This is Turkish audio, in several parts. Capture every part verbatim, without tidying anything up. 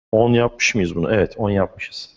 on yapmış mıyız bunu? Evet, on yapmışız.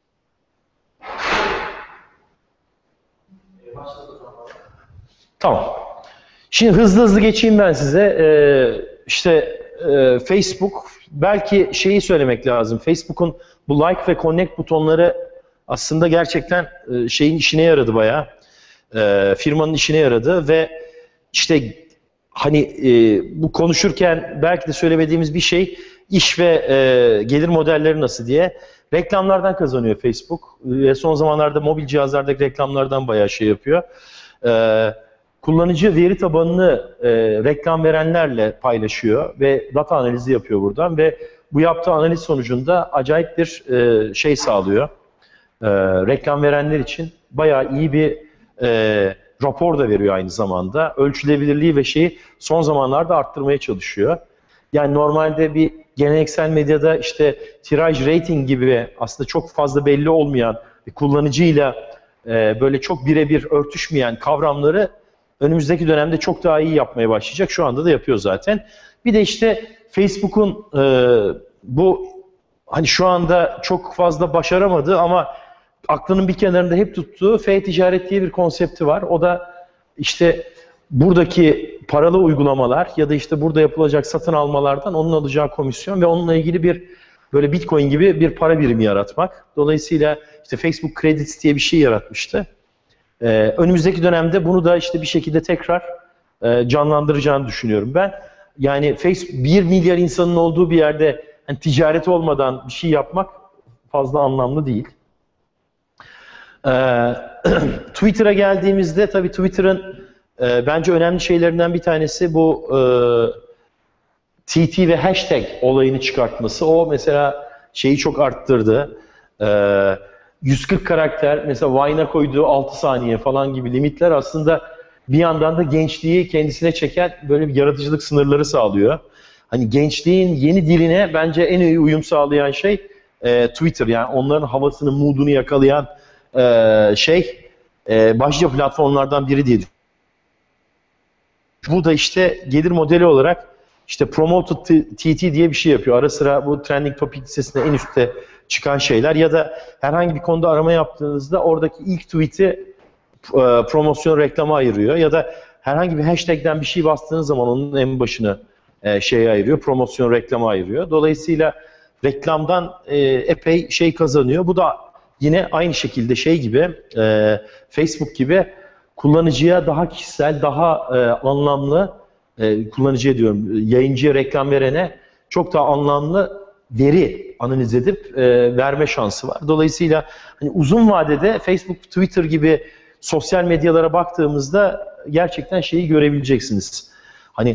Tamam. Şimdi hızlı hızlı geçeyim ben size. Ee, işte e, Facebook, belki şeyi söylemek lazım. Facebook'un bu like ve connect butonları aslında gerçekten e, şeyin işine yaradı bayağı. E, firmanın işine yaradı ve işte hani e, bu konuşurken belki de söylemediğimiz bir şey, iş ve e, gelir modelleri nasıl diye. Reklamlardan kazanıyor Facebook. E, son zamanlarda mobil cihazlardaki reklamlardan bayağı şey yapıyor. E, kullanıcı veri tabanını e, reklam verenlerle paylaşıyor ve data analizi yapıyor buradan ve bu yaptığı analiz sonucunda acayip bir e, şey sağlıyor. E, reklam verenler için bayağı iyi bir e, rapor da veriyor aynı zamanda. Ölçülebilirliği ve şeyi son zamanlarda arttırmaya çalışıyor. Yani normalde bir geleneksel medyada işte tiraj rating gibi aslında çok fazla belli olmayan, kullanıcıyla e, böyle çok birebir örtüşmeyen kavramları önümüzdeki dönemde çok daha iyi yapmaya başlayacak. Şu anda da yapıyor zaten. Bir de işte Facebook'un e, bu hani şu anda çok fazla başaramadığı ama aklının bir kenarında hep tuttuğu F-ticaret diye bir konsepti var. O da işte buradaki paralı uygulamalar ya da işte burada yapılacak satın almalardan onun alacağı komisyon ve onunla ilgili bir böyle Bitcoin gibi bir para birimi yaratmak. Dolayısıyla işte Facebook Credits diye bir şey yaratmıştı. Ee, önümüzdeki dönemde bunu da işte bir şekilde tekrar e, canlandıracağını düşünüyorum ben. Yani Facebook bir milyar insanın olduğu bir yerde yani ticaret olmadan bir şey yapmak fazla anlamlı değil. Ee, Twitter'a geldiğimizde tabii Twitter'ın e, bence önemli şeylerinden bir tanesi bu e, T T ve hashtag olayını çıkartması. O mesela şeyi çok arttırdı. Ee, yüz kırk karakter, mesela Vine'a koyduğu altı saniye falan gibi limitler aslında bir yandan da gençliği kendisine çeken böyle bir yaratıcılık sınırları sağlıyor. Hani gençliğin yeni diline bence en iyi uyum sağlayan şey e, Twitter. Yani onların havasını, moodunu yakalayan e, şey e, başlıca platformlardan biri diye. Bu da işte gelir modeli olarak işte Promoted T T diye bir şey yapıyor. Ara sıra bu trending topic listesinde en üstte çıkan şeyler ya da herhangi bir konuda arama yaptığınızda oradaki ilk tweet'i e, promosyon reklama ayırıyor ya da herhangi bir hashtag'den bir şey bastığınız zaman onun en başını e, şeye ayırıyor, promosyon reklama ayırıyor. Dolayısıyla reklamdan e, epey şey kazanıyor. Bu da yine aynı şekilde şey gibi, e, Facebook gibi kullanıcıya daha kişisel, daha e, anlamlı, e, kullanıcıya diyorum, yayıncıya, reklam verene çok daha anlamlı veri analiz edip e, verme şansı var. Dolayısıyla hani uzun vadede Facebook, Twitter gibi sosyal medyalara baktığımızda gerçekten şeyi görebileceksiniz. Hani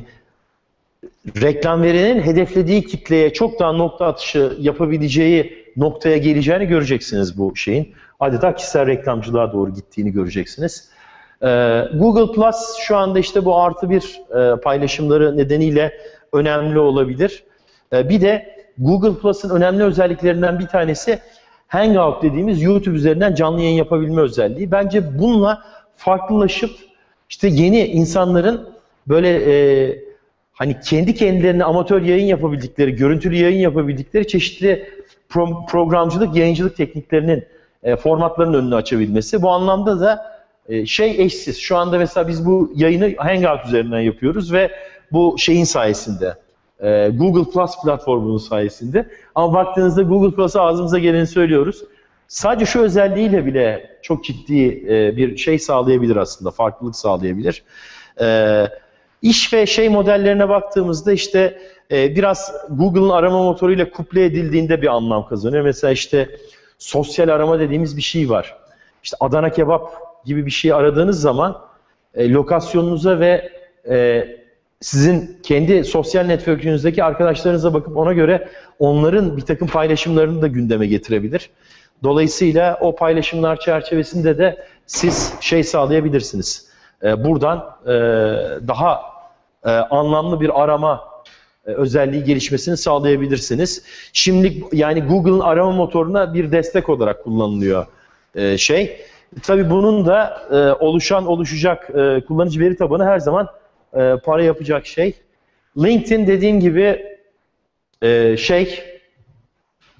reklam verenin hedeflediği kitleye çok daha nokta atışı yapabileceği noktaya geleceğini göreceksiniz bu şeyin. Adeta kişisel reklamcılığa doğru gittiğini göreceksiniz. Ee, Google Plus şu anda işte bu artı bir e, paylaşımları nedeniyle önemli olabilir. Ee, bir de Google Plus'ın önemli özelliklerinden bir tanesi Hangout dediğimiz YouTube üzerinden canlı yayın yapabilme özelliği. Bence bununla farklılaşıp işte yeni insanların böyle e, hani kendi kendilerine amatör yayın yapabildikleri, görüntülü yayın yapabildikleri çeşitli pro programcılık, yayıncılık tekniklerinin, e, formatlarının önünü açabilmesi. Bu anlamda da e, şey eşsiz. Şu anda mesela biz bu yayını Hangout üzerinden yapıyoruz ve bu şeyin sayesinde, e, Google Plus platformunun sayesinde. Ama baktığınızda Google Plus'a ağzımıza geleni söylüyoruz. Sadece şu özelliğiyle bile çok ciddi e, bir şey sağlayabilir aslında, farklılık sağlayabilir. E, İş ve şey modellerine baktığımızda işte e, biraz Google'ın arama motoruyla kuple edildiğinde bir anlam kazanıyor. Mesela işte sosyal arama dediğimiz bir şey var. İşte Adana kebap gibi bir şey aradığınız zaman e, lokasyonunuza ve e, sizin kendi sosyal network'ünüzdeki arkadaşlarınıza bakıp ona göre onların bir takım paylaşımlarını da gündeme getirebilir. Dolayısıyla o paylaşımlar çerçevesinde de siz şey sağlayabilirsiniz. Buradan daha anlamlı bir arama özelliği gelişmesini sağlayabilirsiniz. Şimdi yani Google'ın arama motoruna bir destek olarak kullanılıyor şey. Tabii bunun da oluşan, oluşacak kullanıcı veri tabanı her zaman para yapacak şey. LinkedIn dediğim gibi şey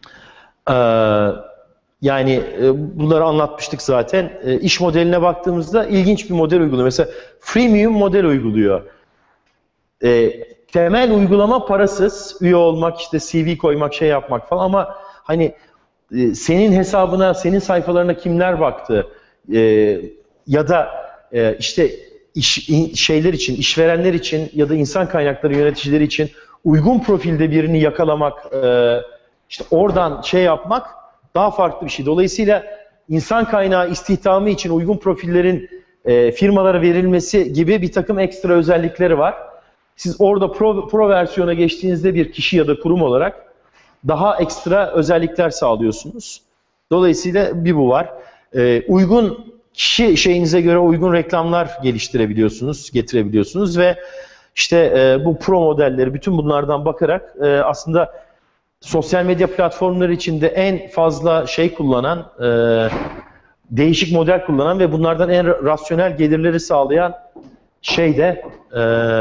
Ee, yani e, bunları anlatmıştık zaten. E, iş modeline baktığımızda ilginç bir model uyguluyor. Mesela freemium model uyguluyor. E, temel uygulama parasız. Üye olmak, işte C V koymak, şey yapmak falan ama hani e, senin hesabına, senin sayfalarına kimler baktı? E, ya da e, işte iş, in, şeyler için, işverenler için ya da insan kaynakları yöneticileri için uygun profilde birini yakalamak, e, işte oradan şey yapmak daha farklı bir şey. Dolayısıyla insan kaynağı istihdamı için uygun profillerin e, firmalara verilmesi gibi bir takım ekstra özellikleri var. Siz orada pro, pro versiyona geçtiğinizde bir kişi ya da kurum olarak daha ekstra özellikler sağlıyorsunuz. Dolayısıyla bir bu var. E, uygun kişi şeyinize göre uygun reklamlar geliştirebiliyorsunuz, getirebiliyorsunuz ve işte e, bu pro modelleri bütün bunlardan bakarak e, aslında sosyal medya platformları içinde en fazla şey kullanan, e, değişik model kullanan ve bunlardan en rasyonel gelirleri sağlayan şey de e,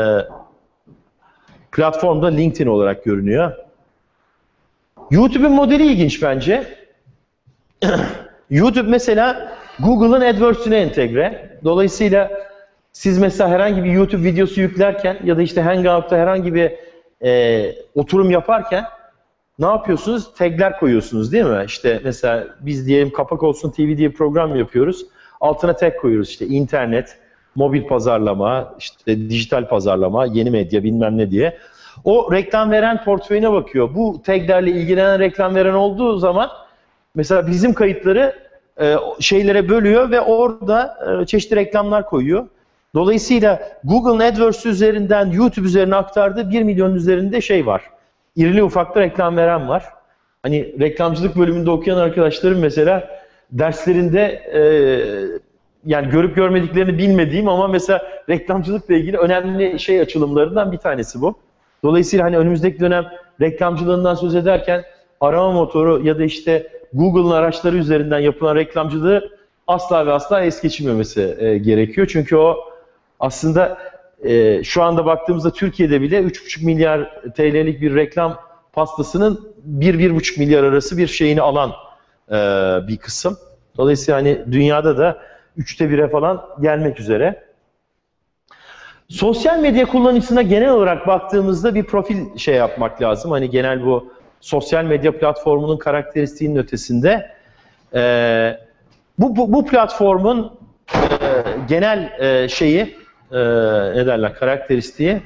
platformda LinkedIn olarak görünüyor. YouTube'un modeli ilginç bence. YouTube mesela Google'ın AdWords'üne entegre. Dolayısıyla siz mesela herhangi bir YouTube videosu yüklerken ya da işte Hangout'ta herhangi bir e, oturum yaparken ne yapıyorsunuz? Tagler koyuyorsunuz değil mi? İşte mesela biz diyelim Kapak Olsun T V diye bir program yapıyoruz. Altına tag koyuyoruz işte internet, mobil pazarlama, işte dijital pazarlama, yeni medya bilmem ne diye. O reklam veren portföyüne bakıyor. Bu taglerle ilgilenen reklam veren olduğu zaman mesela bizim kayıtları e, şeylere bölüyor ve orada e, çeşitli reklamlar koyuyor. Dolayısıyla Google'ın AdWords üzerinden YouTube üzerine aktardığı bir milyon üzerinde şey var. İrili ufaklı reklam veren var. Hani reklamcılık bölümünde okuyan arkadaşlarım mesela derslerinde e, yani görüp görmediklerini bilmediğim ama mesela reklamcılıkla ilgili önemli şey açılımlarından bir tanesi bu. Dolayısıyla hani önümüzdeki dönem reklamcılığından söz ederken arama motoru ya da işte Google'ın araçları üzerinden yapılan reklamcılığı asla ve asla es geçilmemesi e, gerekiyor. Çünkü o aslında e, şu anda baktığımızda Türkiye'de bile üç buçuk milyar T L'lik bir reklam pastasının bir bir buçuk milyar arası bir şeyini alan e, bir kısım. Dolayısıyla hani dünyada da üçte bire falan gelmek üzere. Sosyal medya kullanıcısına genel olarak baktığımızda bir profil şey yapmak lazım. Hani genel bu sosyal medya platformunun karakteristiğinin ötesinde. E, bu, bu, bu platformun e, genel e, şeyi, e, ne derler, karakteristiği,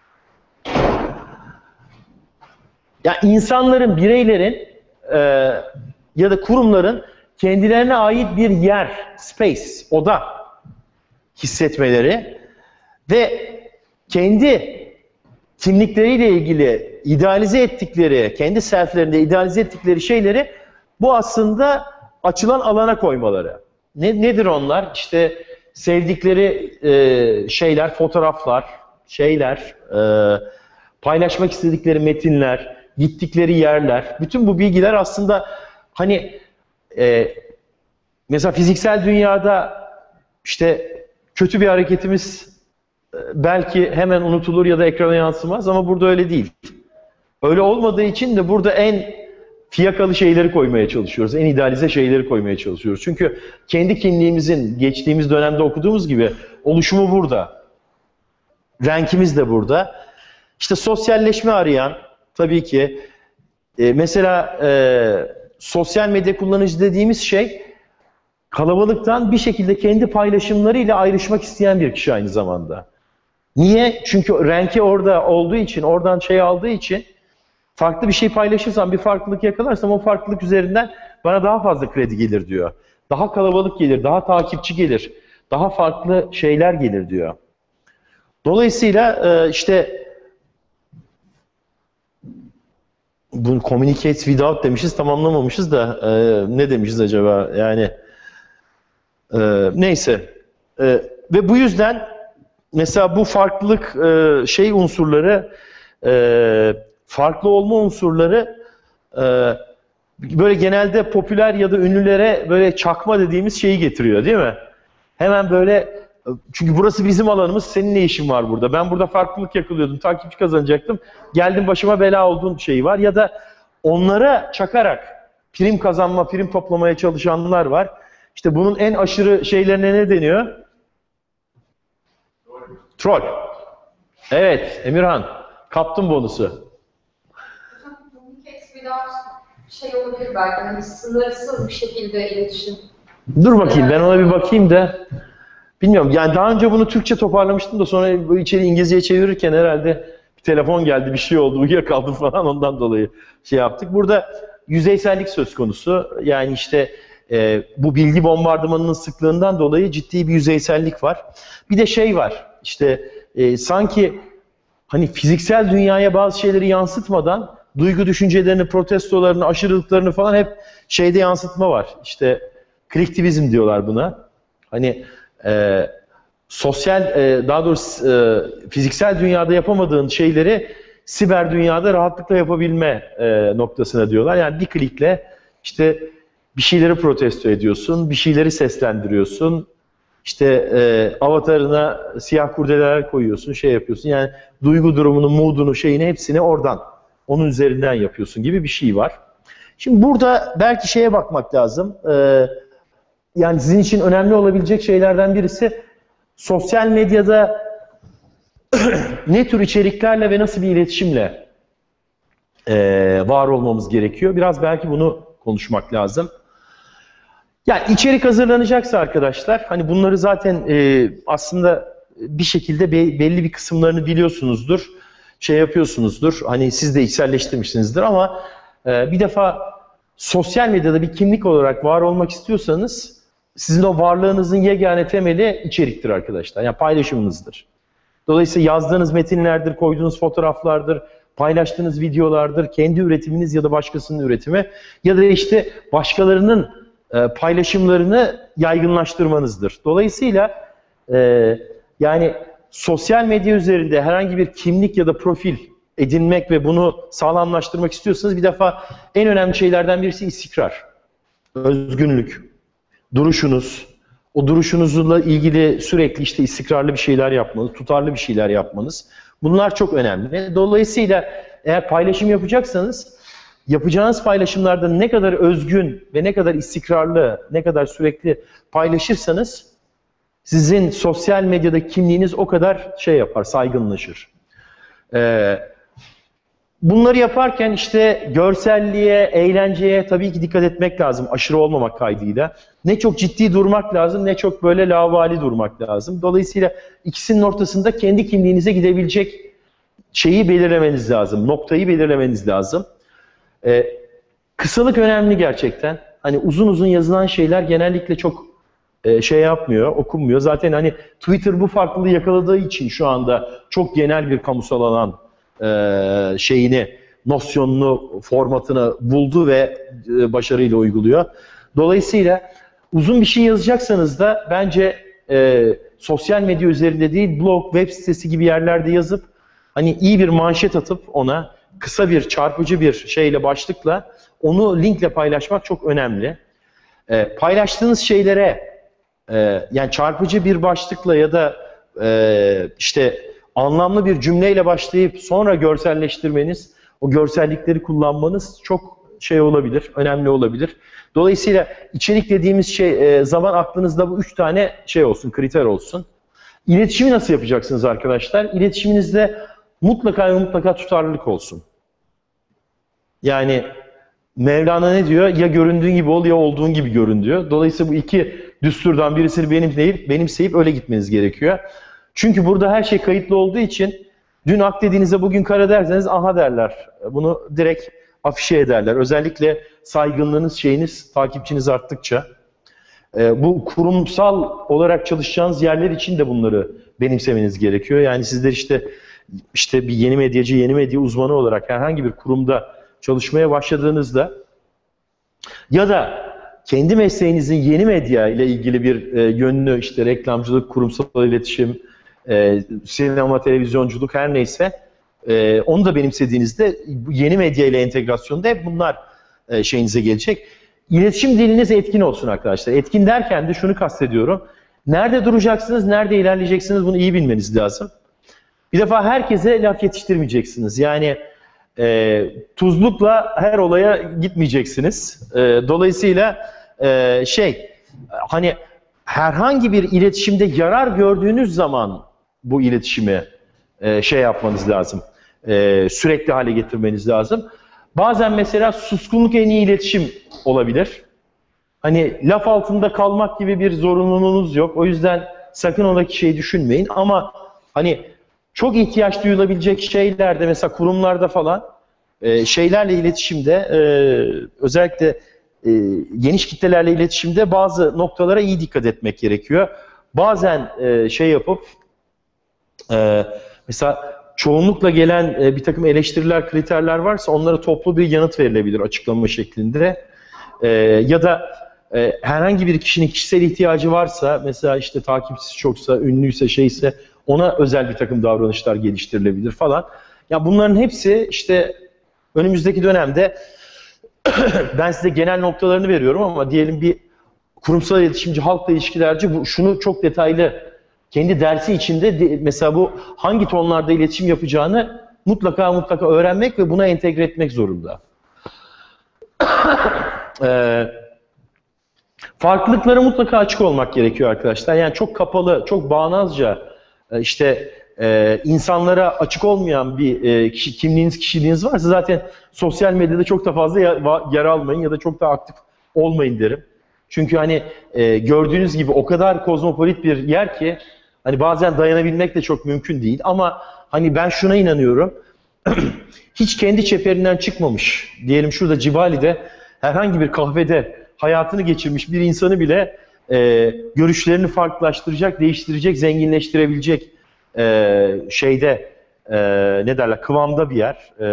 ya insanların, bireylerin e, ya da kurumların kendilerine ait bir yer, space, oda hissetmeleri ve kendi kimlikleriyle ilgili idealize ettikleri, kendi selflerinde idealize ettikleri şeyleri bu aslında açılan alana koymaları. Ne, nedir onlar? İşte sevdikleri e, şeyler, fotoğraflar, şeyler, e, paylaşmak istedikleri metinler, gittikleri yerler, bütün bu bilgiler aslında hani e, mesela fiziksel dünyada işte kötü bir hareketimiz belki hemen unutulur ya da ekrana yansımaz ama burada öyle değil. Öyle olmadığı için de burada en fiyakalı şeyleri koymaya çalışıyoruz, en idealize şeyleri koymaya çalışıyoruz. Çünkü kendi kimliğimizin geçtiğimiz dönemde okuduğumuz gibi oluşumu burada. Renkimiz de burada. İşte sosyalleşme arayan, tabii ki e, mesela e, sosyal medya kullanıcı dediğimiz şey kalabalıktan bir şekilde kendi paylaşımlarıyla ayrışmak isteyen bir kişi aynı zamanda. Niye? Çünkü renki orada olduğu için, oradan şey aldığı için farklı bir şey paylaşırsam, bir farklılık yakalarsam o farklılık üzerinden bana daha fazla kredi gelir diyor. Daha kalabalık gelir, daha takipçi gelir, daha farklı şeyler gelir diyor. Dolayısıyla e, işte bunu communicate without demişiz, tamamlamamışız da e, ne demişiz acaba? Yani e, neyse. E, ve bu yüzden mesela bu farklılık e, şey unsurları, e, farklı olma unsurları e, böyle genelde popüler ya da ünlülere böyle çakma dediğimiz şeyi getiriyor değil mi? Hemen böyle, çünkü burası bizim alanımız, senin ne işin var burada? Ben burada farklılık yakalıyordum, takipçi kazanacaktım. Geldim başıma bela olduğun şeyi var. Ya da onlara çakarak prim kazanma, prim toplamaya çalışanlar var. İşte bunun en aşırı şeylerine ne deniyor? Troll. Evet, Emirhan. Kaptın bonusu. Şey olabilir belki, hani sınırsız bir şekilde iletişim. Dur bakayım, ben ona bir bakayım da. Bilmiyorum, yani daha önce bunu Türkçe toparlamıştım da sonra bu içeri İngilizceye çevirirken herhalde bir telefon geldi, bir şey oldu, uyuyakaldım falan, ondan dolayı şey yaptık. Burada yüzeysellik söz konusu. Yani işte e, bu bilgi bombardımanının sıklığından dolayı ciddi bir yüzeysellik var. Bir de şey var, işte e, sanki hani fiziksel dünyaya bazı şeyleri yansıtmadan duygu düşüncelerini, protestolarını, aşırılıklarını falan hep şeyde yansıtma var. İşte kliktivizm diyorlar buna. Hani e, sosyal, e, daha doğrusu e, fiziksel dünyada yapamadığın şeyleri siber dünyada rahatlıkla yapabilme e, noktasına diyorlar. Yani bir klikle işte bir şeyleri protesto ediyorsun, bir şeyleri seslendiriyorsun. İşte e, avatarına siyah kurdeleler koyuyorsun, şey yapıyorsun. Yani duygu durumunu, moodunu, şeyini hepsini oradan, onun üzerinden yapıyorsun gibi bir şey var. Şimdi burada belki şeye bakmak lazım. E, yani sizin için önemli olabilecek şeylerden birisi sosyal medyada ne tür içeriklerle ve nasıl bir iletişimle e, var olmamız gerekiyor. Biraz belki bunu konuşmak lazım. Yani içerik hazırlanacaksa arkadaşlar, hani bunları zaten e, aslında bir şekilde be, belli bir kısımlarını biliyorsunuzdur, şey yapıyorsunuzdur, hani siz de içselleştirmişsinizdir ama e, bir defa sosyal medyada bir kimlik olarak var olmak istiyorsanız, sizin o varlığınızın yegane temeli içeriktir arkadaşlar, yani paylaşımınızdır. Dolayısıyla yazdığınız metinlerdir, koyduğunuz fotoğraflardır, paylaştığınız videolardır, kendi üretiminiz ya da başkasının üretimi ya da işte başkalarının e, paylaşımlarını yaygınlaştırmanızdır. Dolayısıyla e, yani sosyal medya üzerinde herhangi bir kimlik ya da profil edinmek ve bunu sağlamlaştırmak istiyorsanız bir defa en önemli şeylerden birisi istikrar, özgünlük, duruşunuz. O duruşunuzla ilgili sürekli işte istikrarlı bir şeyler yapmanız, tutarlı bir şeyler yapmanız. Bunlar çok önemli. Dolayısıyla eğer paylaşım yapacaksanız, yapacağınız paylaşımlarda ne kadar özgün ve ne kadar istikrarlı, ne kadar sürekli paylaşırsanız, sizin sosyal medyadaki kimliğiniz o kadar şey yapar, saygınlaşır. Ee, bunları yaparken işte görselliğe, eğlenceye tabii ki dikkat etmek lazım, aşırı olmamak kaydıyla. Ne çok ciddi durmak lazım, ne çok böyle laubali durmak lazım. Dolayısıyla ikisinin ortasında kendi kimliğinize gidebilecek şeyi belirlemeniz lazım, noktayı belirlemeniz lazım. Ee, kısalık önemli gerçekten. Hani uzun uzun yazılan şeyler genellikle çok e, şey yapmıyor, okunmuyor. Zaten hani Twitter bu farklılığı yakaladığı için şu anda çok genel bir kamusal alan e, şeyini, nosyonunu, formatını buldu ve e, başarıyla uyguluyor. Dolayısıyla uzun bir şey yazacaksanız da bence e, sosyal medya üzerinde değil, blog, web sitesi gibi yerlerde yazıp hani iyi bir manşet atıp ona kısa bir, çarpıcı bir şeyle, başlıkla onu linkle paylaşmak çok önemli. E, paylaştığınız şeylere e, yani çarpıcı bir başlıkla ya da e, işte anlamlı bir cümleyle başlayıp sonra görselleştirmeniz, o görsellikleri kullanmanız çok şey olabilir, önemli olabilir. Dolayısıyla içerik dediğimiz şey e, zaman aklınızda bu üç tane şey olsun, kriter olsun. İletişimi nasıl yapacaksınız arkadaşlar? İletişiminizde mutlaka ve mutlaka tutarlılık olsun. Yani Mevlana ne diyor? Ya göründüğün gibi ol ya olduğun gibi görün diyor. Dolayısıyla bu iki düsturdan birisini benimseyip, benimseyip öyle gitmeniz gerekiyor. Çünkü burada her şey kayıtlı olduğu için dün ak dediğinizde bugün kara derseniz aha derler. Bunu direkt afişe ederler. Özellikle saygınlığınız, şeyiniz, takipçiniz arttıkça. E, bu kurumsal olarak çalışacağınız yerler için de bunları benimsemeniz gerekiyor. Yani sizler işte işte bir yeni medyacı, yeni medya uzmanı olarak herhangi bir kurumda çalışmaya başladığınızda ya da kendi mesleğinizin yeni medya ile ilgili bir e, yönünü, işte reklamcılık, kurumsal iletişim, e, sinema, televizyonculuk her neyse e, onu da benimsediğinizde yeni medya ile entegrasyonda hep bunlar e, şeyinize gelecek. İletişim diliniz etkin olsun arkadaşlar. Etkin derken de şunu kastediyorum. Nerede duracaksınız, nerede ilerleyeceksiniz bunu iyi bilmeniz lazım. Bir defa herkese laf yetiştirmeyeceksiniz. Yani E, tuzlukla her olaya gitmeyeceksiniz. E, dolayısıyla e, şey, hani herhangi bir iletişimde yarar gördüğünüz zaman bu iletişimi e, şey yapmanız lazım. E, sürekli hale getirmeniz lazım. Bazen mesela suskunluk en iyi iletişim olabilir. Hani laf altında kalmak gibi bir zorunluluğunuz yok. O yüzden sakın ola ki şeyi düşünmeyin. Ama hani çok ihtiyaç duyulabilecek şeylerde, mesela kurumlarda falan e, şeylerle iletişimde, e, özellikle e, geniş kitlelerle iletişimde bazı noktalara iyi dikkat etmek gerekiyor. Bazen e, şey yapıp e, mesela çoğunlukla gelen e, bir takım eleştiriler, kriterler varsa onlara toplu bir yanıt verilebilir açıklama şeklinde. E, ya da e, herhangi bir kişinin kişisel ihtiyacı varsa, mesela işte takipçisi çoksa, ünlüyse, şeyse ona özel bir takım davranışlar geliştirilebilir falan. Ya bunların hepsi işte önümüzdeki dönemde ben size genel noktalarını veriyorum ama diyelim bir kurumsal iletişimci, halkla ilişkilerci bu, şunu çok detaylı kendi dersi içinde de, mesela bu hangi tonlarda iletişim yapacağını mutlaka mutlaka öğrenmek ve buna entegre etmek zorunda. ee, farklılıklara mutlaka açık olmak gerekiyor arkadaşlar. Yani çok kapalı, çok bağnazca işte e, insanlara açık olmayan bir e, kişi, kimliğiniz, kişiliğiniz varsa zaten sosyal medyada çok da fazla yer, yer almayın ya da çok da aktif olmayın derim. Çünkü hani e, gördüğünüz gibi o kadar kozmopolit bir yer ki hani bazen dayanabilmek de çok mümkün değil. Ama hani ben şuna inanıyorum. Hiç kendi çeperinden çıkmamış, diyelim şurada Cibali'de herhangi bir kahvede hayatını geçirmiş bir insanı bile e, görüşlerini farklılaştıracak, değiştirecek, zenginleştirebilecek e, şeyde e, ne derler, kıvamda bir yer. E,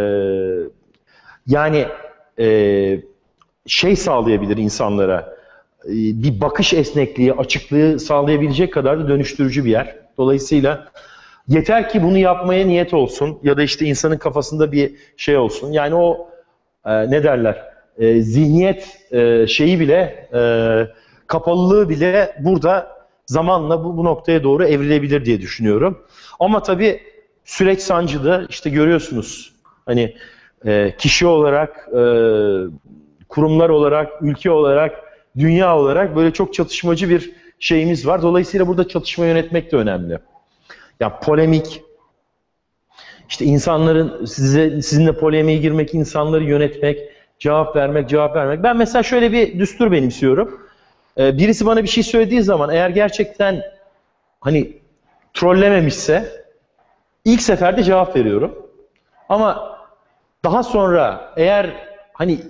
yani e, şey sağlayabilir insanlara, e, bir bakış esnekliği, açıklığı sağlayabilecek kadar da dönüştürücü bir yer. Dolayısıyla yeter ki bunu yapmaya niyet olsun ya da işte insanın kafasında bir şey olsun. Yani o e, ne derler, e, zihniyet e, şeyi bile, e, kapalılığı bile burada zamanla bu, bu noktaya doğru evrilebilir diye düşünüyorum. Ama tabii süreç sancılı, işte görüyorsunuz hani e, kişi olarak, e, kurumlar olarak, ülke olarak, dünya olarak böyle çok çatışmacı bir şeyimiz var. Dolayısıyla burada çatışma yönetmek de önemli. Ya polemik, işte insanların size sizinle polemiğe girmek, insanları yönetmek, cevap vermek, cevap vermek. Ben mesela şöyle bir düstur benimsiyorum. Ee, birisi bana bir şey söylediği zaman eğer gerçekten hani trollememişse ilk seferde cevap veriyorum. Ama daha sonra eğer hani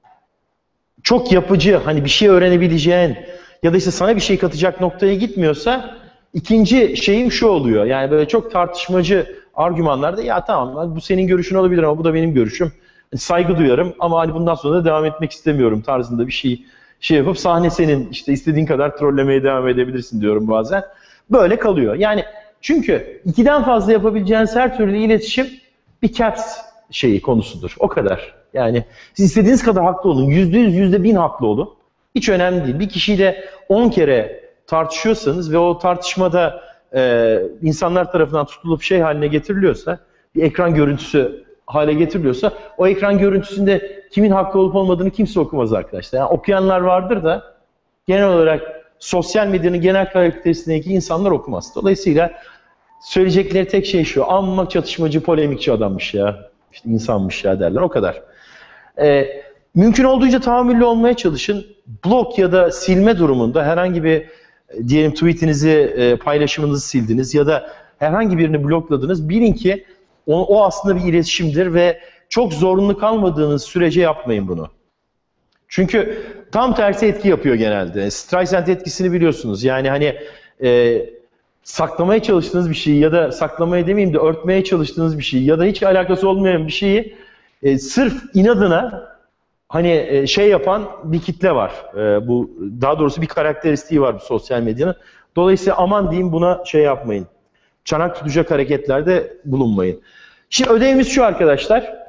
çok yapıcı, hani bir şey öğrenebileceğin ya da işte sana bir şey katacak noktaya gitmiyorsa ikinci şeyim şu oluyor. Yani böyle çok tartışmacı argümanlarda ya tamam bu senin görüşün olabilir ama bu da benim görüşüm. Saygı duyarım ama hani bundan sonra da devam etmek istemiyorum tarzında bir şey şey yapıp sahne senin, işte istediğin kadar trollemeye devam edebilirsin diyorum bazen. Böyle kalıyor. Yani çünkü ikiden fazla yapabileceğiniz her türlü iletişim bir caps şeyi konusudur. O kadar. Yani siz istediğiniz kadar haklı olun. Yüzde yüz, yüzde bin haklı olun. Hiç önemli değil. Bir kişiyle on kere tartışıyorsanız ve o tartışmada e, insanlar tarafından tutulup şey haline getiriliyorsa, bir ekran görüntüsü hale getiriliyorsa, o ekran görüntüsünde kimin haklı olup olmadığını kimse okumaz arkadaşlar. Yani okuyanlar vardır da genel olarak sosyal medyanın genel karakterisindeki insanlar okumaz. Dolayısıyla söyleyecekleri tek şey şu: amma çatışmacı, polemikçi adammış ya, işte insanmış ya derler, o kadar. Ee, mümkün olduğunca tahammüllü olmaya çalışın. Blok ya da silme durumunda herhangi bir, diyelim tweetinizi, e, paylaşımınızı sildiniz ya da herhangi birini blokladınız. Bilin ki o, o aslında bir iletişimdir ve çok zorunlu kalmadığınız sürece yapmayın bunu. Çünkü tam tersi etki yapıyor genelde. Streisand etkisini biliyorsunuz. Yani hani e, saklamaya çalıştığınız bir şeyi ya da saklamaya demeyeyim de örtmeye çalıştığınız bir şeyi ya da hiç alakası olmayan bir şeyi e, sırf inadına hani e, şey yapan bir kitle var. E, bu daha doğrusu bir karakteristiği var bu sosyal medyanın. Dolayısıyla aman diyeyim, buna şey yapmayın. Çanak tutacak hareketlerde bulunmayın. Şimdi ödevimiz şu arkadaşlar.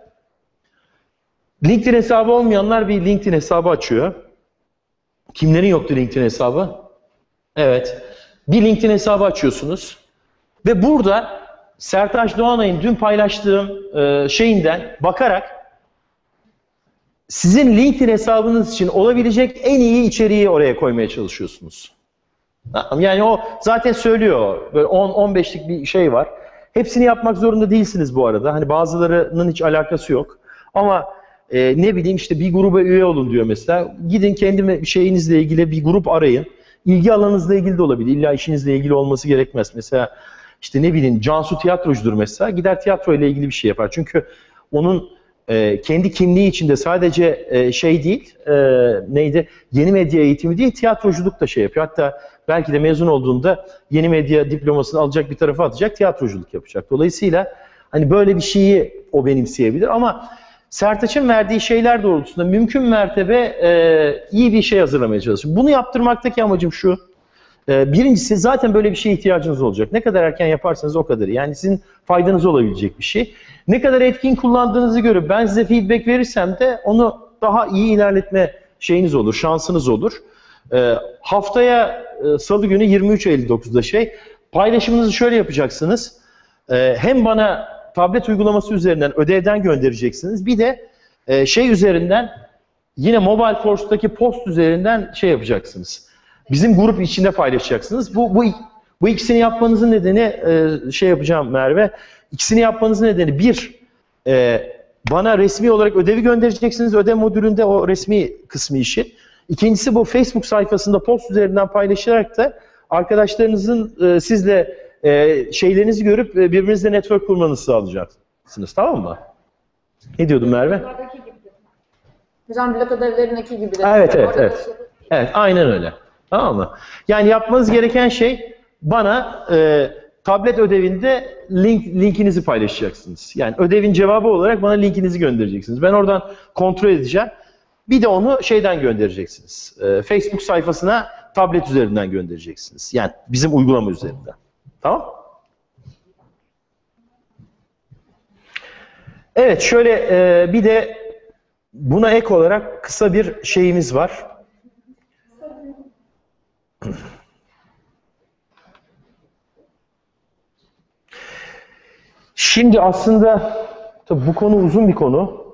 LinkedIn hesabı olmayanlar bir LinkedIn hesabı açıyor. Kimlerin yoktu LinkedIn hesabı? Evet. Bir LinkedIn hesabı açıyorsunuz. Ve burada Sertaç Doğanay'ın dün paylaştığım e, şeyinden bakarak sizin LinkedIn hesabınız için olabilecek en iyi içeriği oraya koymaya çalışıyorsunuz. Yani o zaten söylüyor. Böyle on on beşlik bir şey var. Hepsini yapmak zorunda değilsiniz bu arada. Hani bazılarının hiç alakası yok. Ama e, ne bileyim işte bir gruba üye olun diyor mesela. Gidin kendi şeyinizle ilgili bir grup arayın. İlgi alanınızla ilgili de olabilir. İlla işinizle ilgili olması gerekmez. Mesela işte ne bileyim Cansu tiyatrocudur mesela. Gider tiyatro ile ilgili bir şey yapar. Çünkü onun e, kendi kimliği içinde sadece e, şey değil, e, neydi? Yeni medya eğitimi değil, tiyatroculuk da şey yapıyor. Hatta belki de mezun olduğunda yeni medya diplomasını alacak bir tarafa atacak, tiyatroculuk yapacak. Dolayısıyla hani böyle bir şeyi o benimseyebilir ama Sertaç'ın verdiği şeyler doğrultusunda mümkün mertebe e, iyi bir şey hazırlamaya çalışıyorum. Bunu yaptırmaktaki amacım şu. E, birincisi zaten böyle bir şeye ihtiyacınız olacak. Ne kadar erken yaparsanız o kadar. Yani sizin faydanız olabilecek bir şey. Ne kadar etkin kullandığınızı görüp ben size feedback verirsem de onu daha iyi ilerletme şeyiniz olur, şansınız olur. E, haftaya e, Salı günü yirmi üç elli dokuzda şey. Paylaşımınızı şöyle yapacaksınız. E, hem bana tablet uygulaması üzerinden ödevden göndereceksiniz. Bir de e, şey üzerinden yine Mobile Force'daki post üzerinden şey yapacaksınız. Bizim grup içinde paylaşacaksınız. Bu bu bu ikisini yapmanızın nedeni e, şey yapacağım Merve. İkisini yapmanızın nedeni bir e, bana resmi olarak ödevi göndereceksiniz. Ödev modülünde o resmi kısmı işi. İkincisi bu Facebook sayfasında post üzerinden paylaşarak da arkadaşlarınızın e, sizle e, şeylerinizi görüp e, birbirinizle network kurmanızı sağlayacaksınız. Tamam mı? Ne diyordun Merve? Hocam blok ödevlerindeki gibi de. Evet, evet, evet. Evet, aynen öyle. Tamam mı? Yani yapmanız gereken şey bana e, tablet ödevinde link linkinizi paylaşacaksınız. Yani ödevin cevabı olarak bana linkinizi göndereceksiniz. Ben oradan kontrol edeceğim. Bir de onu şeyden göndereceksiniz. E, Facebook sayfasına tablet üzerinden göndereceksiniz. Yani bizim uygulama üzerinden. Tamam? Evet, şöyle e, bir de buna ek olarak kısa bir şeyimiz var. Şimdi aslında tabii bu konu uzun bir konu.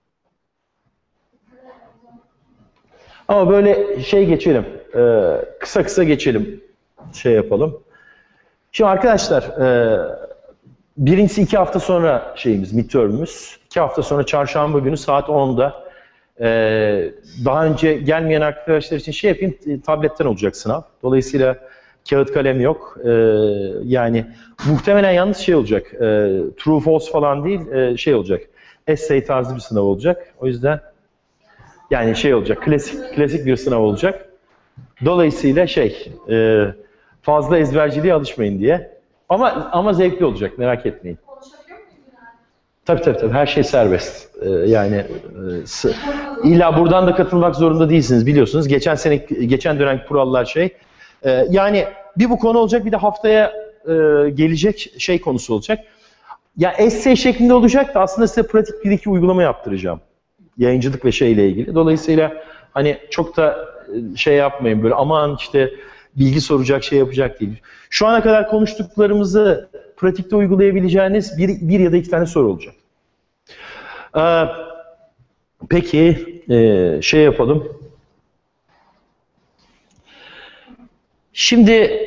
Ama böyle şey geçelim. E, kısa kısa geçelim. Şey yapalım. Şimdi arkadaşlar e, birincisi iki hafta sonra şeyimiz, midterm'ümüz. İki hafta sonra çarşamba günü saat onda. Ee, daha önce gelmeyen arkadaşlar için şey yapayım, tabletten olacak sınav. Dolayısıyla kağıt kalem yok. Ee, yani muhtemelen yalnız şey olacak, e, true false falan değil, e, şey olacak. Essay tarzı bir sınav olacak. O yüzden yani şey olacak, klasik klasik bir sınav olacak. Dolayısıyla şey, e, fazla ezberciliğe alışmayın diye. Ama ama zevkli olacak, merak etmeyin. Tabii tabii tabii, her şey serbest. Ee, yani e, illa buradan da katılmak zorunda değilsiniz, biliyorsunuz. Geçen sene, geçen dönem kurallar şey. Ee, yani bir bu konu olacak, bir de haftaya e, gelecek şey konusu olacak. Ya essay şeklinde olacak da aslında size pratik bir iki uygulama yaptıracağım. Yayıncılık ve şeyle ilgili. Dolayısıyla hani çok da şey yapmayın böyle aman işte bilgi soracak, şey yapacak değil. Şu ana kadar konuştuklarımızı pratikte uygulayabileceğiniz bir, bir ya da iki tane soru olacak. Ee, peki e, şey yapalım. Şimdi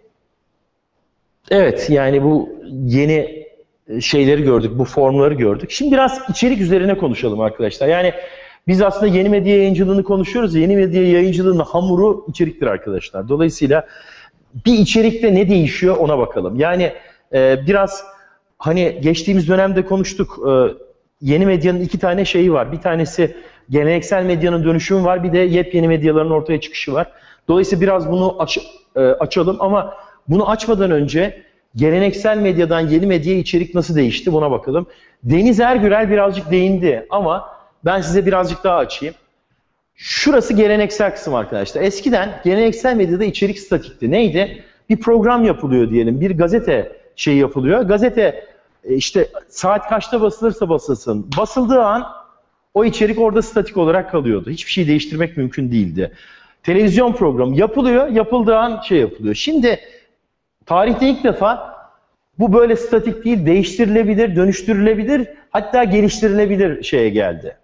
evet, yani bu yeni şeyleri gördük, bu formları gördük. Şimdi biraz içerik üzerine konuşalım arkadaşlar. Yani biz aslında yeni medya yayıncılığını konuşuyoruz. Yeni medya yayıncılığının hamuru içeriktir arkadaşlar. Dolayısıyla bir içerikte ne değişiyor ona bakalım. Yani e, biraz hani geçtiğimiz dönemde konuştuk. E, yeni medyanın iki tane şeyi var. Bir tanesi geleneksel medyanın dönüşümü var. Bir de yepyeni medyaların ortaya çıkışı var. Dolayısıyla biraz bunu aç, e, açalım ama bunu açmadan önce geleneksel medyadan yeni medyaya içerik nasıl değişti buna bakalım. Deniz Ergürel birazcık değindi ama ben size birazcık daha açayım. Şurası geleneksel kısım arkadaşlar. Eskiden geleneksel medyada içerik statikti. Neydi? Bir program yapılıyor diyelim, bir gazete şeyi yapılıyor. Gazete işte saat kaçta basılırsa basılsın. Basıldığı an o içerik orada statik olarak kalıyordu. Hiçbir şey değiştirmek mümkün değildi. Televizyon programı yapılıyor, yapıldığı an şey yapılıyor. Şimdi tarihte ilk defa Bu böyle statik değil, değiştirilebilir, dönüştürülebilir, hatta geliştirilebilir şeye geldi.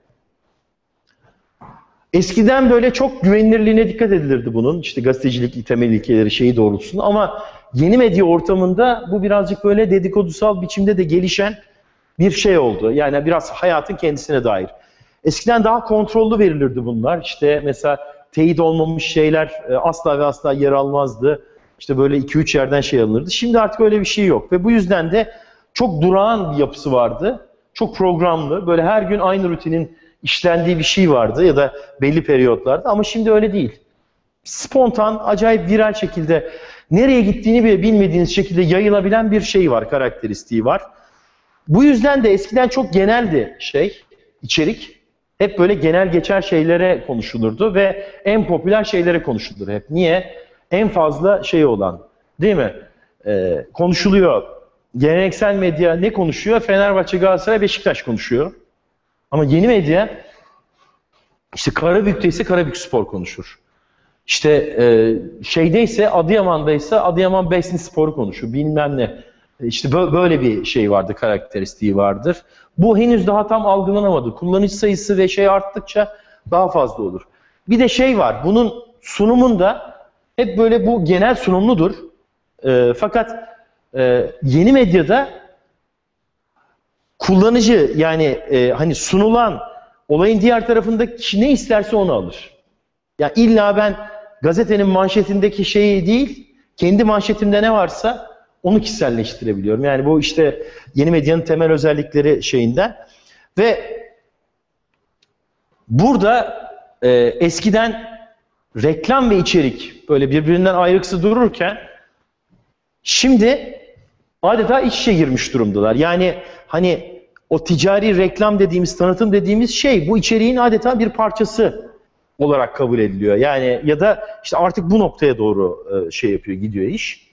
Eskiden böyle çok güvenilirliğine dikkat edilirdi bunun, işte gazetecilik temel ilkeleri şeyi doğrultusunda, ama yeni medya ortamında bu birazcık böyle dedikodusal biçimde de gelişen bir şey oldu. Yani biraz hayatın kendisine dair. Eskiden daha kontrollü verilirdi bunlar. İşte mesela teyit olmamış şeyler asla ve asla yer almazdı. İşte böyle iki üç yerden şey alınırdı. Şimdi artık öyle bir şey yok. Ve bu yüzden de çok durağan bir yapısı vardı. Çok programlı. Böyle her gün aynı rutinin işlendiği bir şey vardı ya da belli periyotlarda. Ama şimdi öyle değil. Spontan, acayip viral şekilde nereye gittiğini bile bilmediğiniz şekilde yayılabilen bir şey var, karakteristiği var. Bu yüzden de eskiden çok geneldi şey, içerik. Hep böyle genel geçer şeylere konuşulurdu ve en popüler şeylere konuşulur hep. Niye? En fazla şey olan, değil mi? Ee, konuşuluyor. Geleneksel medya ne konuşuyor? Fenerbahçe, Galatasaray, Beşiktaş konuşuyor. Ama yeni medya, işte Karabük'teyse Karabükspor konuşur. İşte e, şeydeyse, Adıyaman'daysa Adıyaman Beşiktaşspor'u konuşur. Bilmem ne. İşte böyle bir şey vardı, karakteristiği vardır. Bu henüz daha tam algılanamadı. Kullanıcı sayısı ve şey arttıkça daha fazla olur. Bir de şey var, bunun sunumunda hep böyle bu genel sunumludur. E, fakat e, yeni medyada kullanıcı, yani e, hani sunulan olayın diğer tarafında kişi ne isterse onu alır. Ya illa ben gazetenin manşetindeki şeyi değil, kendi manşetimde ne varsa onu kişiselleştirebiliyorum. Yani bu işte yeni medyanın temel özellikleri şeyinden. Ve burada e, eskiden reklam ve içerik böyle birbirinden ayrıksı dururken şimdi adeta iç içe girmiş durumdalar. Yani hani o ticari reklam dediğimiz, tanıtım dediğimiz şey bu içeriğin adeta bir parçası olarak kabul ediliyor. Yani ya da işte artık bu noktaya doğru e, şey yapıyor, gidiyor iş.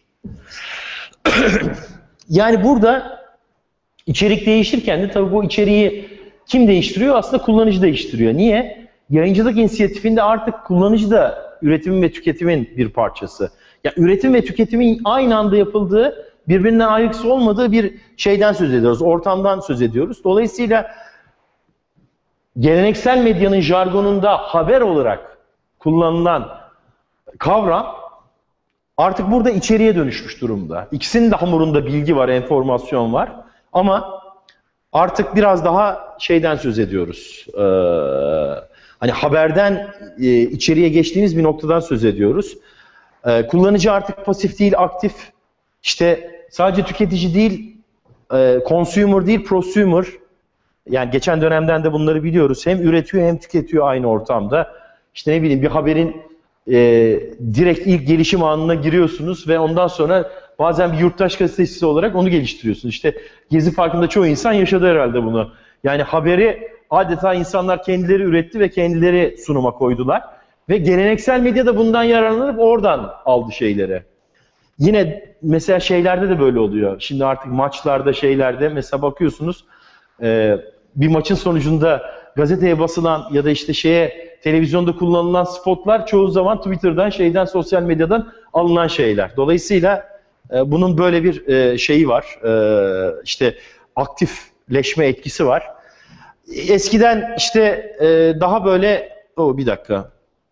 Yani burada içerik değişirken de tabii bu içeriği kim değiştiriyor? Aslında kullanıcı değiştiriyor. Niye? Yayıncılık inisiyatifinde artık kullanıcı da üretimin ve tüketimin bir parçası. Ya üretim ve tüketimin aynı anda yapıldığı, birbirinden ayrıksı olmadığı bir şeyden söz ediyoruz, ortamdan söz ediyoruz. Dolayısıyla geleneksel medyanın jargonunda haber olarak kullanılan kavram artık burada içeriye dönüşmüş durumda. İkisinin de hamurunda bilgi var, enformasyon var. Ama artık biraz daha şeyden söz ediyoruz. Ee, hani haberden e, içeriye geçtiğimiz bir noktadan söz ediyoruz. Ee, kullanıcı artık pasif değil, aktif. İşte sadece tüketici değil, e, consumer değil, prosumer. Yani geçen dönemden de bunları biliyoruz. Hem üretiyor hem tüketiyor aynı ortamda. İşte ne bileyim bir haberin e, direkt ilk gelişim anına giriyorsunuz ve ondan sonra bazen bir yurttaş gazetecisi olarak onu geliştiriyorsunuz. İşte Gezi Parkı'nda çoğu insan yaşadı herhalde bunu. Yani haberi adeta insanlar kendileri üretti ve kendileri sunuma koydular. Ve geleneksel medya da bundan yararlanıp oradan aldı şeyleri. Yine mesela şeylerde de böyle oluyor. Şimdi artık maçlarda, şeylerde mesela bakıyorsunuz e, bir maçın sonucunda gazeteye basılan ya da işte şeye televizyonda kullanılan spotlar çoğu zaman Twitter'dan, şeyden, sosyal medyadan alınan şeyler. Dolayısıyla e, bunun böyle bir e, şeyi var. E, işte aktifleşme etkisi var. Eskiden işte e, daha böyle o bir dakika.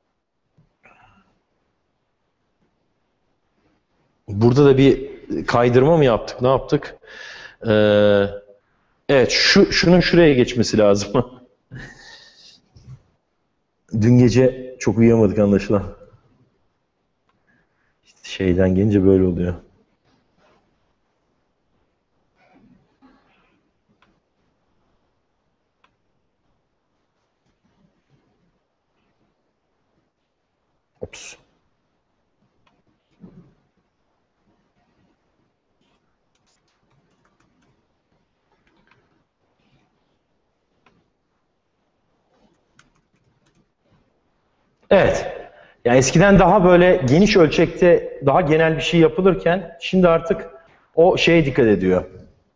Burada da bir kaydırma mı yaptık? Ne yaptık? Ee, evet, şu şunun şuraya geçmesi lazım. Dün gece çok uyuyamadık anlaşılan. İşte şeyden gelince böyle oluyor. Ops. Evet. Yani eskiden daha böyle geniş ölçekte daha genel bir şey yapılırken şimdi artık o şeye dikkat ediyor.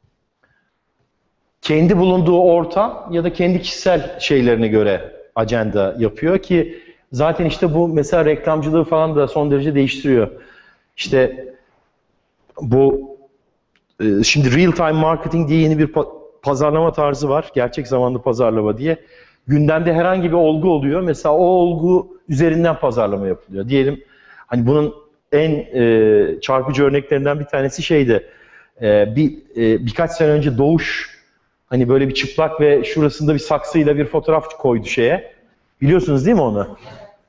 Kendi bulunduğu ortam ya da kendi kişisel şeylerine göre ajanda yapıyor ki zaten işte bu mesela reklamcılığı falan da son derece değiştiriyor. İşte bu e, şimdi real time marketing diye yeni bir pa pazarlama tarzı var. Gerçek zamanlı pazarlama diye. Gündemde herhangi bir olgu oluyor. Mesela o olgu üzerinden pazarlama yapılıyor. Diyelim hani bunun en e, çarpıcı örneklerinden bir tanesi şeydi. E, bir e, birkaç sene önce Doğuş hani böyle bir çıplak ve şurasında bir saksıyla bir fotoğraf koydu şeye. Biliyorsunuz değil mi onu?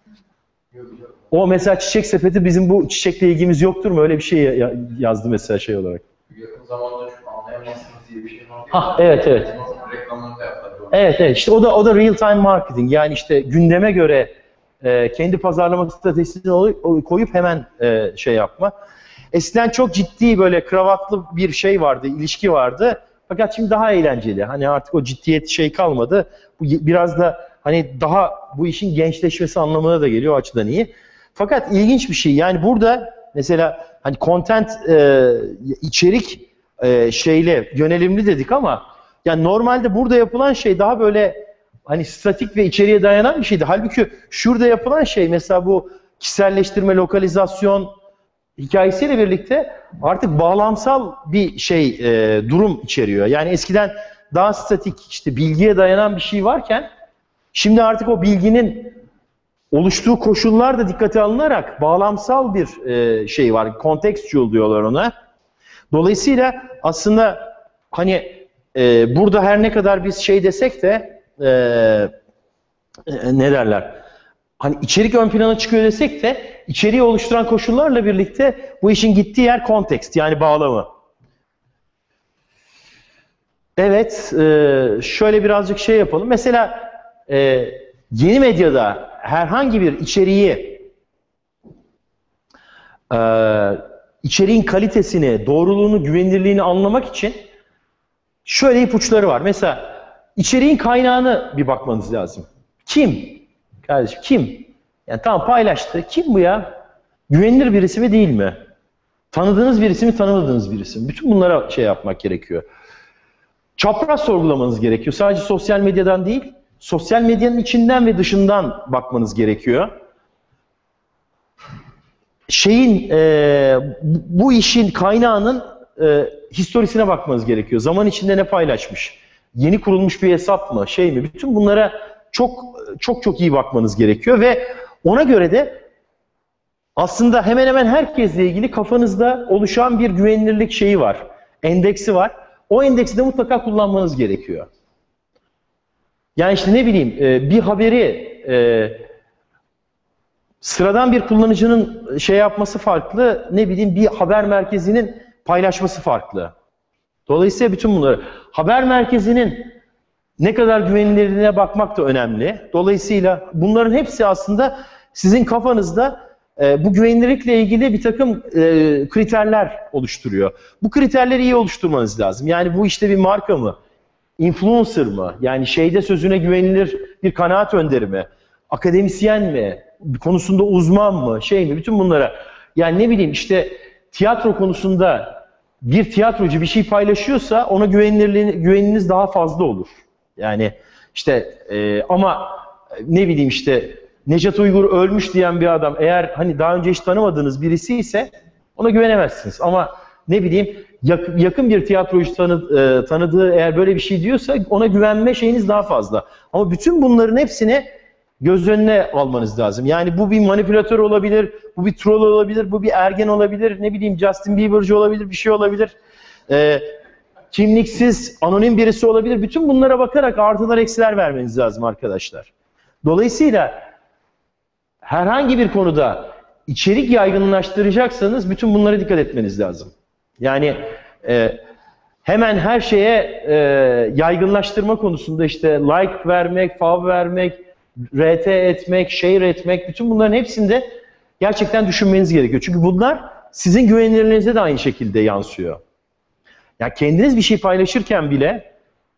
O mesela çiçek sepeti bizim bu çiçekle ilgimiz yoktur mu? Öyle bir şey yazdı mesela şey olarak. Yakın zamanda şu anlayamazsınız diye bir şey var. Ha evet evet. Reklamını da yaptılar. Evet evet işte o da o da real time marketing. Yani işte gündeme göre e, kendi pazarlama stratejisini koyup hemen e, şey yapma. Eskiden çok ciddi böyle kravatlı bir şey vardı, ilişki vardı. Fakat şimdi daha eğlenceli. Hani artık o ciddiyet şey kalmadı. Bu biraz da hani daha bu işin gençleşmesi anlamına da geliyor, o açıdan iyi. Fakat ilginç bir şey. Yani burada mesela hani content e, içerik e, şeyle yönelimli dedik ama yani normalde burada yapılan şey daha böyle hani statik ve içeriye dayanan bir şeydi. Halbuki şurada yapılan şey mesela bu kişiselleştirme, lokalizasyon hikayesiyle birlikte artık bağlamsal bir şey e, durum içeriyor. Yani eskiden daha statik işte bilgiye dayanan bir şey varken şimdi artık o bilginin oluştuğu koşullar da dikkate alınarak bağlamsal bir e, şey var. Contextual diyorlar ona. Dolayısıyla aslında hani e, burada her ne kadar biz şey desek de e, e, ne derler? Hani içerik ön plana çıkıyor desek de içeriği oluşturan koşullarla birlikte bu işin gittiği yer kontekst, yani bağlamı. Evet, e, şöyle birazcık şey yapalım. Mesela e, yeni medyada herhangi bir içeriği, e, içeriğin kalitesini, doğruluğunu, güvenilirliğini anlamak için şöyle ipuçları var. Mesela içeriğin kaynağını bir bakmanız lazım. Kim? Kardeşim kim? Yani tamam paylaştı. Kim bu ya? Güvenilir birisi mi değil mi? Tanıdığınız birisi mi, tanımadığınız birisi mi? Bütün bunlara şey yapmak gerekiyor. Çapraz sorgulamanız gerekiyor. Sadece sosyal medyadan değil, sosyal medyanın içinden ve dışından bakmanız gerekiyor. Şeyin, e, bu işin kaynağının e, historisine bakmanız gerekiyor. Zaman içinde ne paylaşmış? Yeni kurulmuş bir hesap mı? Şey mi? Bütün bunlara çok çok çok iyi bakmanız gerekiyor ve ona göre de aslında hemen hemen herkesle ilgili kafanızda oluşan bir güvenilirlik şeyi var. Endeksi var. O endeksi de mutlaka kullanmanız gerekiyor. Yani işte ne bileyim bir haberi e, sıradan bir kullanıcının şey yapması farklı, ne bileyim bir haber merkezinin paylaşması farklı. Dolayısıyla bütün bunları, haber merkezinin ne kadar güvenilirliğine bakmak da önemli. Dolayısıyla bunların hepsi aslında sizin kafanızda e, bu güvenilirlikle ilgili bir takım e, kriterler oluşturuyor. Bu kriterleri iyi oluşturmanız lazım. Yani bu işte bir marka mı? Influencer mı? Yani şeyde sözüne güvenilir bir kanaat önderi mi? Akademisyen mi? Konusunda uzman mı? Şey mi? Bütün bunlara. Yani ne bileyim işte tiyatro konusunda bir tiyatrocu bir şey paylaşıyorsa ona güveniniz daha fazla olur. Yani işte e, ama ne bileyim işte Necat Uygur ölmüş diyen bir adam eğer hani daha önce hiç tanımadığınız birisi ise ona güvenemezsiniz. Ama ne bileyim yak, yakın bir tiyatrocu tanı, e, tanıdığı eğer böyle bir şey diyorsa ona güvenme şeyiniz daha fazla. Ama bütün bunların hepsini göz önüne almanız lazım. Yani bu bir manipülatör olabilir, bu bir troll olabilir, bu bir ergen olabilir, ne bileyim Justin Bieber'cı olabilir, bir şey olabilir. Ee, kimliksiz, anonim birisi olabilir. Bütün bunlara bakarak artılar eksiler vermeniz lazım arkadaşlar. Dolayısıyla herhangi bir konuda içerik yaygınlaştıracaksanız bütün bunlara dikkat etmeniz lazım. Yani e, hemen her şeye e, yaygınlaştırma konusunda işte like vermek, fav vermek, R T etmek, share etmek, bütün bunların hepsinde gerçekten düşünmeniz gerekiyor. Çünkü bunlar sizin güvenilirliğinize de aynı şekilde yansıyor. Ya kendiniz bir şey paylaşırken bile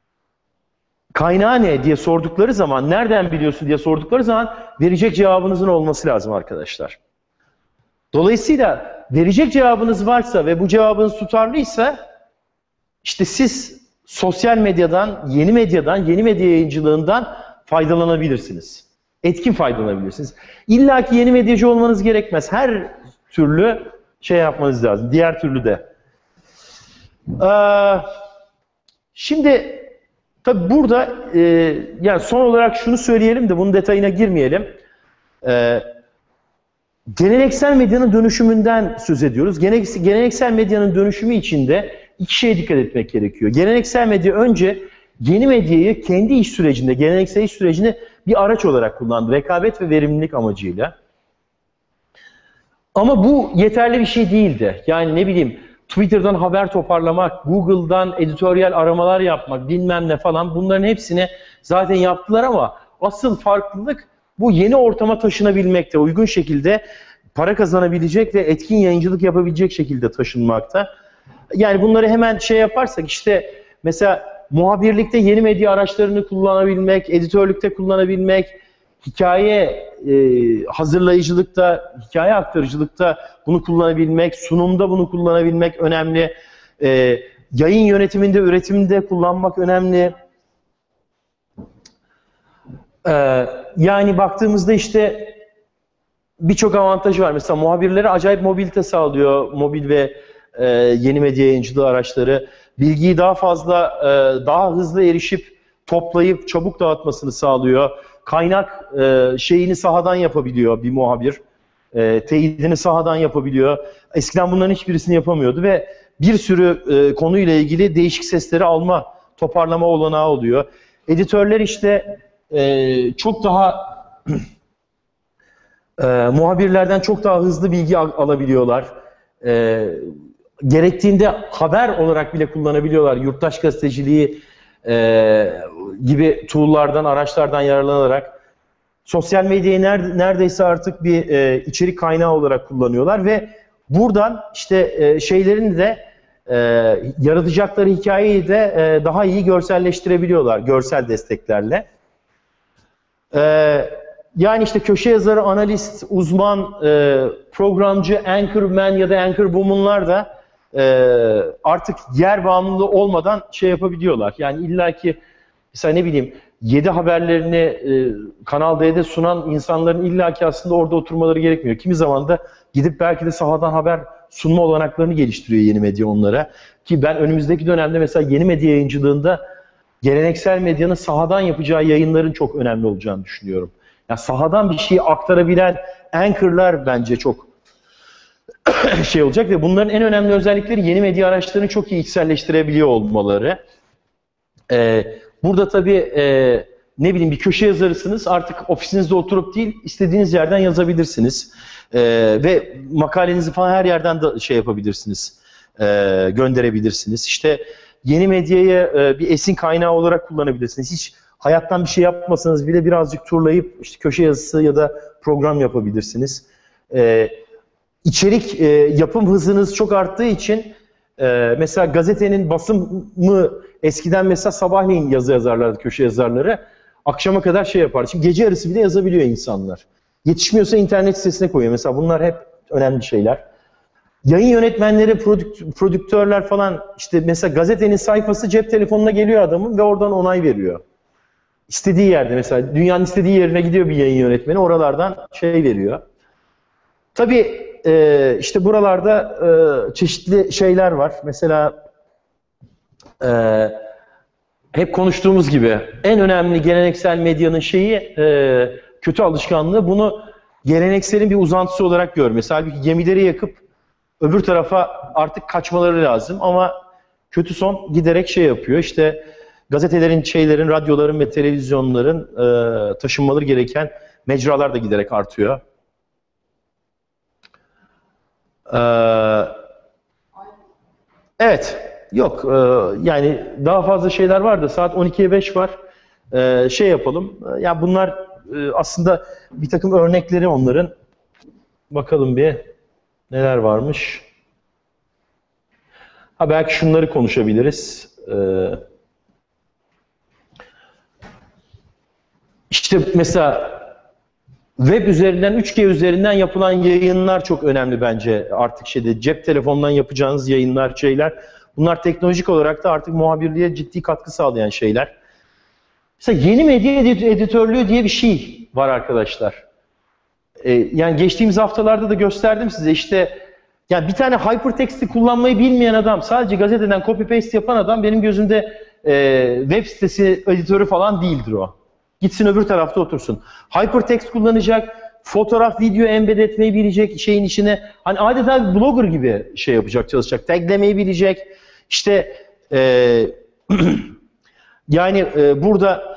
kaynağı ne diye sordukları zaman, nereden biliyorsun diye sordukları zaman verecek cevabınızın olması lazım arkadaşlar. Dolayısıyla verecek cevabınız varsa ve bu cevabınız tutarlıysa işte siz sosyal medyadan, yeni medyadan, yeni medya yayıncılığından faydalanabilirsiniz. Etkin faydalanabilirsiniz. İlla ki yeni medyacı olmanız gerekmez. Her türlü şey yapmanız lazım. Diğer türlü de. Ee, şimdi tabii burada e, yani son olarak şunu söyleyelim de bunun detayına girmeyelim. Ee, geleneksel medyanın dönüşümünden söz ediyoruz. Geleneksel, geleneksel medyanın dönüşümü için de iki şeye dikkat etmek gerekiyor. Geleneksel medya önce yeni medyayı kendi iş sürecinde, geleneksel iş sürecinde bir araç olarak kullandı. Rekabet ve verimlilik amacıyla. Ama bu yeterli bir şey değildi. Yani ne bileyim Twitter'dan haber toparlamak, Google'dan editoryal aramalar yapmak, bilmem ne falan bunların hepsini zaten yaptılar ama asıl farklılık bu yeni ortama taşınabilmekte, uygun şekilde para kazanabilecek ve etkin yayıncılık yapabilecek şekilde taşınmakta. Yani bunları hemen şey yaparsak işte mesela muhabirlikte yeni medya araçlarını kullanabilmek, editörlükte kullanabilmek, hikaye e, hazırlayıcılıkta, hikaye aktarıcılıkta bunu kullanabilmek, sunumda bunu kullanabilmek önemli. E, yayın yönetiminde, üretiminde kullanmak önemli. E, yani baktığımızda işte birçok avantajı var. Mesela muhabirlere acayip mobilite sağlıyor, mobil ve e, yeni medya yayıncılığı araçları. Bilgiyi daha fazla, e, daha hızlı erişip, toplayıp, çabuk dağıtmasını sağlıyor. Kaynak e, şeyini sahadan yapabiliyor bir muhabir. E, teyidini sahadan yapabiliyor. Eskiden bunların hiçbirisini yapamıyordu ve bir sürü e, konuyla ilgili değişik sesleri alma, toparlama olanağı oluyor. Editörler işte e, çok daha e, muhabirlerden çok daha hızlı bilgi al alabiliyorlar. E, gerektiğinde haber olarak bile kullanabiliyorlar. Yurttaş gazeteciliği e, gibi tool'lardan, araçlardan yararlanarak sosyal medyayı neredeyse artık bir e, içerik kaynağı olarak kullanıyorlar ve buradan işte e, şeylerin de e, yaratacakları hikayeyi de e, daha iyi görselleştirebiliyorlar, görsel desteklerle. E, yani işte köşe yazarı, analist, uzman, e, programcı, anchorman ya da anchorwoman'lar da e, artık yer bağımlılığı olmadan şey yapabiliyorlar. Yani illaki mesela ne bileyim yedi haberlerini e, Kanal D'de sunan insanların illaki aslında orada oturmaları gerekmiyor. Kimi zaman da gidip belki de sahadan haber sunma olanaklarını geliştiriyor yeni medya onlara. Ki ben önümüzdeki dönemde mesela yeni medya yayıncılığında geleneksel medyanın sahadan yapacağı yayınların çok önemli olacağını düşünüyorum. Yani sahadan bir şeyi aktarabilen anchor'lar bence çok şey olacak ve bunların en önemli özellikleri yeni medya araçlarını çok iyi içselleştirebiliyor olmaları. Ee, burada tabii e, ne bileyim bir köşe yazarısınız, artık ofisinizde oturup değil istediğiniz yerden yazabilirsiniz. Ee, ve makalenizi falan her yerden de şey yapabilirsiniz, e, gönderebilirsiniz. İşte yeni medyayı e, bir esin kaynağı olarak kullanabilirsiniz. Hiç hayattan bir şey yapmasanız bile birazcık turlayıp işte köşe yazısı ya da program yapabilirsiniz. Ee, içerik e, yapım hızınız çok arttığı için e, mesela gazetenin basımı eskiden mesela sabahleyin yazı yazarlardı köşe yazarları. Akşama kadar şey yapar. Şimdi gece yarısı bile yazabiliyor insanlar. Yetişmiyorsa internet sitesine koyuyor. Mesela bunlar hep önemli şeyler. Yayın yönetmenleri, prodük prodüktörler falan işte mesela gazetenin sayfası cep telefonuna geliyor adamın ve oradan onay veriyor. İstediği yerde mesela dünyanın istediği yerine gidiyor bir yayın yönetmeni oralardan şey veriyor. Tabii e, işte buralarda e, çeşitli şeyler var. Mesela e, hep konuştuğumuz gibi en önemli geleneksel medyanın şeyi e, kötü alışkanlığı bunu gelenekselin bir uzantısı olarak görmesi. Halbuki gemileri yakıp öbür tarafa artık kaçmaları lazım ama kötü son giderek şey yapıyor. İşte gazetelerin, şeylerin, radyoların ve televizyonların e, taşınmaları gereken mecralar da giderek artıyor. Ee, evet, yok e, yani daha fazla şeyler var da saat on ikiye beş var. Ee, şey yapalım. Ya yani bunlar e, aslında bir takım örnekleri onların. Bakalım bir neler varmış. Ha belki şunları konuşabiliriz. Ee, işte mesela web üzerinden, üç G üzerinden yapılan yayınlar çok önemli bence artık şeyde. Cep telefonundan yapacağınız yayınlar, şeyler. Bunlar teknolojik olarak da artık muhabirliğe ciddi katkı sağlayan şeyler. Mesela yeni medya editörlüğü diye bir şey var arkadaşlar. Ee, yani geçtiğimiz haftalarda da gösterdim size. İşte Yani bir tane hypertext'i kullanmayı bilmeyen adam, sadece gazeteden copy paste yapan adam benim gözümde e, web sitesi editörü falan değildir o. Gitsin öbür tarafta otursun. Hypertext kullanacak, fotoğraf, video embed etmeyi bilecek şeyin içine. Hani adeta blogger gibi şey yapacak, çalışacak. Taglemeyi bilecek. İşte e, yani e, burada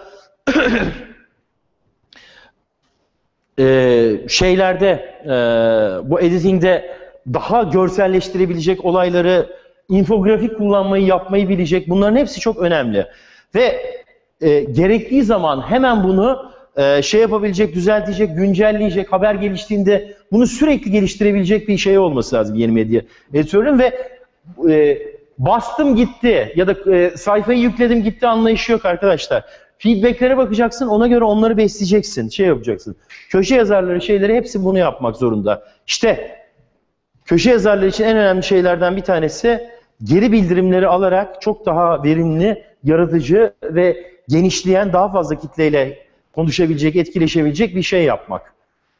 e, şeylerde e, bu editingde daha görselleştirebilecek olayları, infografik kullanmayı, yapmayı bilecek. Bunların hepsi çok önemli. Ve e, gerektiği zaman hemen bunu e, şey yapabilecek, düzeltecek, güncelleyecek, haber geliştiğinde bunu sürekli geliştirebilecek bir şey olması lazım yeni medya editörün ve e, bastım gitti ya da e, sayfayı yükledim gitti anlayışı yok arkadaşlar. Feedbacklere bakacaksın, ona göre onları besleyeceksin, şey yapacaksın. Köşe yazarları, şeyleri hepsi bunu yapmak zorunda. İşte köşe yazarları için en önemli şeylerden bir tanesi geri bildirimleri alarak çok daha verimli, yaratıcı ve genişleyen, daha fazla kitleyle konuşabilecek, etkileşebilecek bir şey yapmak.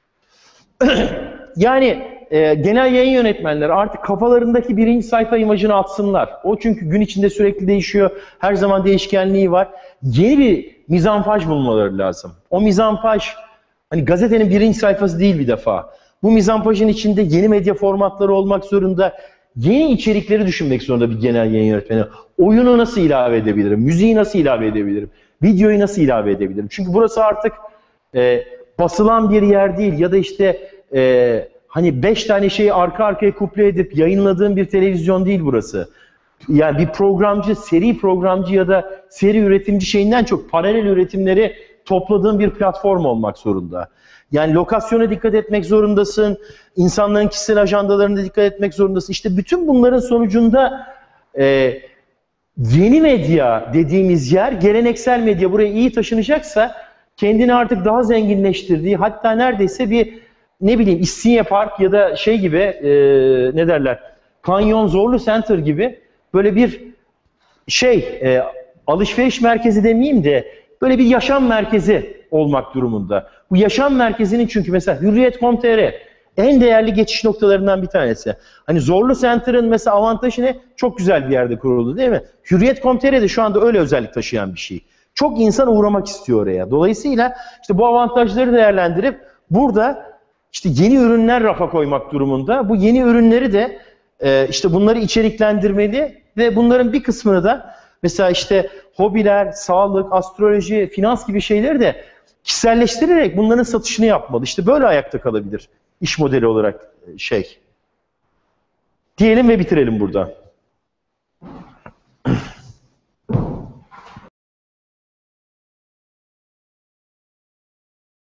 Yani e, genel yayın yönetmenleri artık kafalarındaki birinci sayfa imajını atsınlar. O çünkü gün içinde sürekli değişiyor, her zaman değişkenliği var. Yeni bir mizanfaj bulmaları lazım. O mizanfaj, hani gazetenin birinci sayfası değil bir defa. Bu mizanfajın içinde yeni medya formatları olmak zorunda, yeni içerikleri düşünmek zorunda bir genel yayın yönetmeni. Oyunu nasıl ilave edebilirim, müziği nasıl ilave edebilirim, videoyu nasıl ilave edebilirim? Çünkü burası artık e, basılan bir yer değil ya da işte e, hani beş tane şeyi arka arkaya kuple edip yayınladığım bir televizyon değil burası. Yani bir programcı, seri programcı ya da seri üretimci şeyinden çok paralel üretimleri topladığın bir platform olmak zorunda. Yani lokasyona dikkat etmek zorundasın, insanların kişisel ajandalarına dikkat etmek zorundasın. İşte bütün bunların sonucunda e, yeni medya dediğimiz yer, geleneksel medya buraya iyi taşınacaksa kendini artık daha zenginleştirdiği, hatta neredeyse bir ne bileyim İstinye Park ya da şey gibi e, ne derler, Kanyon Zorlu Center gibi böyle bir şey e, alışveriş merkezi demeyeyim de böyle bir yaşam merkezi olmak durumunda. Bu yaşam merkezinin çünkü mesela Hürriyet nokta com nokta tr en değerli geçiş noktalarından bir tanesi. Hani Zorlu Center'ın mesela avantajı ne? Çok güzel bir yerde kuruldu değil mi? Hürriyet nokta com nokta tr de şu anda öyle özellik taşıyan bir şey. Çok insan uğramak istiyor oraya. Dolayısıyla işte bu avantajları değerlendirip burada işte yeni ürünler rafa koymak durumunda. Bu yeni ürünleri de e, işte bunları içeriklendirmeli ve bunların bir kısmını da mesela işte hobiler, sağlık, astroloji, finans gibi şeyleri de kişiselleştirerek bunların satışını yapmalı. İşte böyle ayakta kalabilir iş modeli olarak şey. Diyelim ve bitirelim burada.